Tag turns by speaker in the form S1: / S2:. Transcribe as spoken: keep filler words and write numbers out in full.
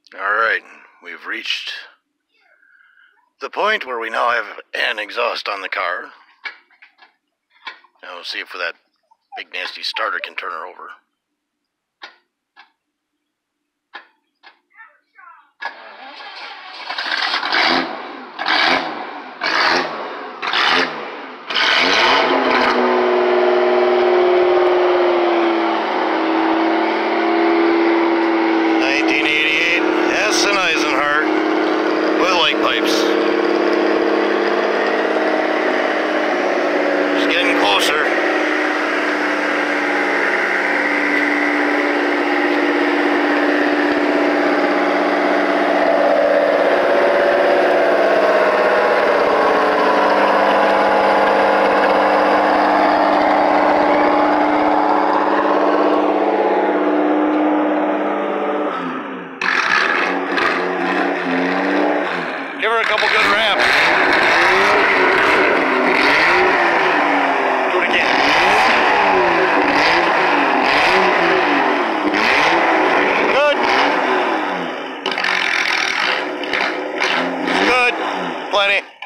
S1: Alright, we've reached the point where we now have an exhaust on the car. Now we'll see if that big nasty starter can turn her over. Give her a couple good raps. Do it again. Good. Good. Plenty.